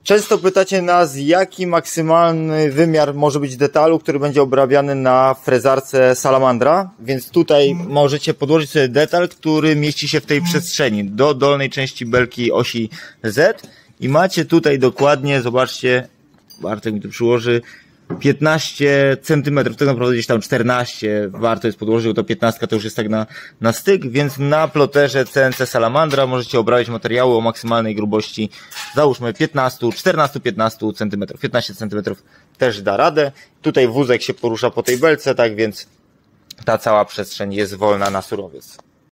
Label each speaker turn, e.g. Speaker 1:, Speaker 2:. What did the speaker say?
Speaker 1: Często pytacie nas, jaki maksymalny wymiar może być detalu, który będzie obrabiany na frezarce Salamandra, więc tutaj możecie podłożyć sobie detal, który mieści się w tej przestrzeni do dolnej części belki osi Z i macie tutaj dokładnie, zobaczcie, Bartek mi tu przyłoży, 15 centymetrów, tak naprawdę gdzieś tam 14 warto jest podłożyć, bo to 15 to już jest tak na styk, więc na ploterze CNC Salamandra możecie obrabiać materiały o maksymalnej grubości, załóżmy 14-15 centymetrów, 15 centymetrów też da radę. Tutaj wózek się porusza po tej belce, tak więc ta cała przestrzeń jest wolna na surowiec.